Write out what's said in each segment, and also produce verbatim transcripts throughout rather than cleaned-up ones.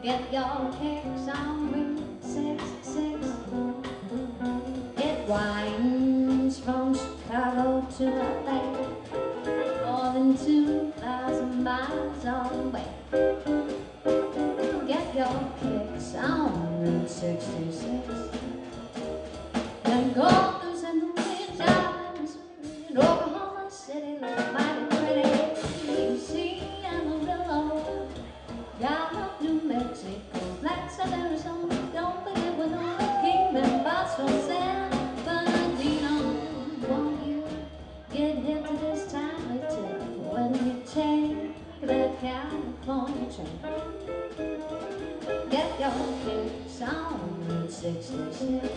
Get your kicks on Route sixty-six. It winds from Chicago to L A, more than two thousand miles away. Get your kicks on Route sixty-six. Then go through Saint Louis, Alabama, Missouri, and Oklahoma City looks mighty pretty. You see Amarillo, Gallup, New Mexico, Flagstaff, Arizona. Don't forget we're on the Kingman, Boston, San Bernardino. Won't you get hip to this timely tip when you take the California train? Get your kicks on Route sixty-six.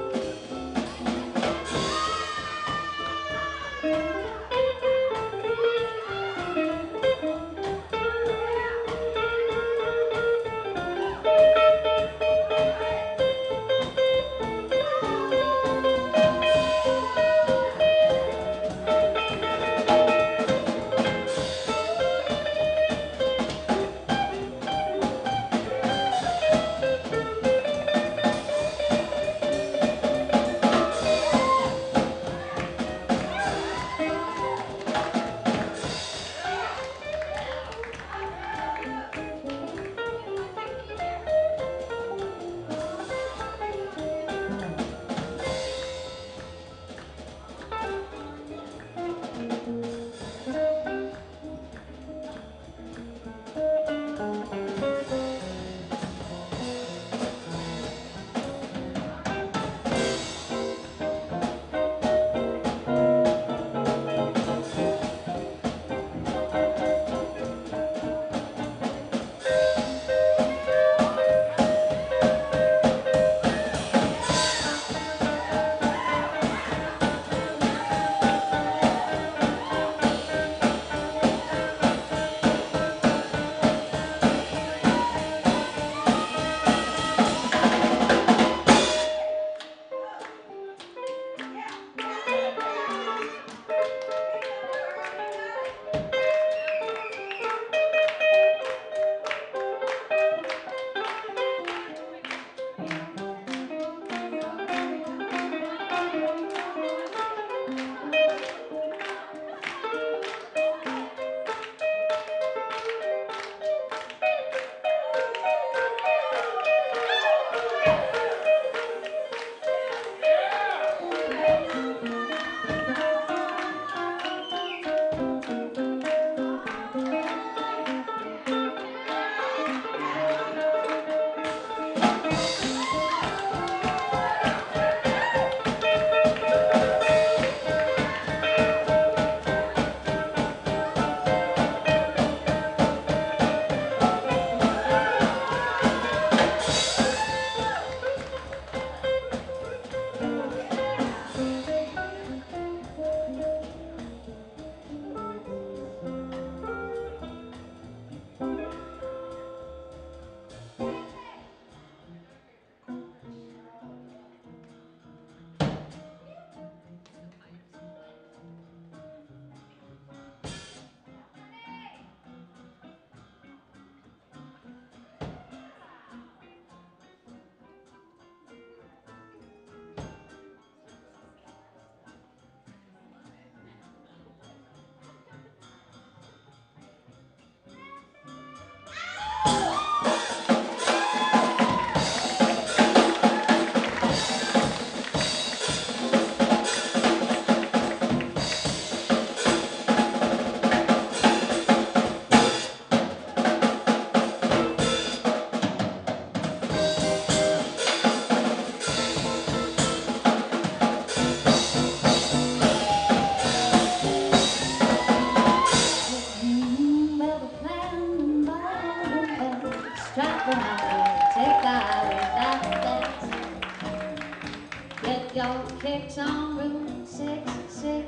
Your kicks on Route sixty-six.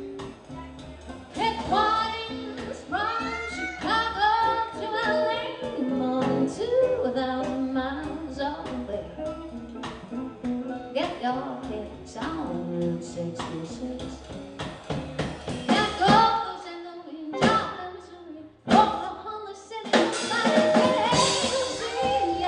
It winds from Chicago to L A, more than two thousand miles away. Get your kicks on Route sixty-six. That goes in Louis, Missouri, Oklahoma City, somebody say, hey, you see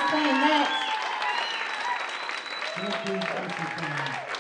playing next. Thank you, thank you, thank you.